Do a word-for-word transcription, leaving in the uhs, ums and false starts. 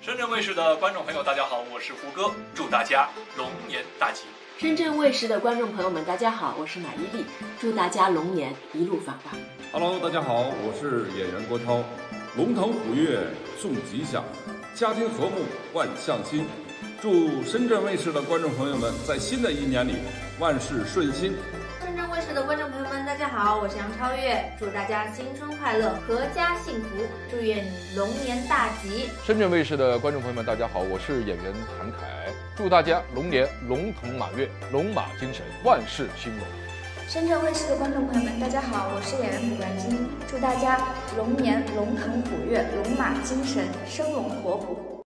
深圳卫视的观众朋友，大家好，我是胡歌，祝大家龙年大吉。 深圳卫视的观众朋友们，大家好，我是马伊琍，祝大家龙年一路发达。 Hello， 大家好，我是演员郭涛，龙腾虎跃送吉祥，家庭和睦万象新。祝深圳卫视的观众朋友们在新的一年里万事顺心。 深圳卫视的观众朋友们，大家好，我是杨超越，祝大家新春快乐，阖家幸福，祝愿你龙年大吉。 深圳卫视的观众朋友们，大家好，我是演员谭凯，祝大家龙年龙腾马跃，龙马精神，万事兴隆。 深圳卫视的观众朋友们，大家好，我是演员卜冠金，祝大家龙年龙腾虎跃，龙马精神，生龙活虎。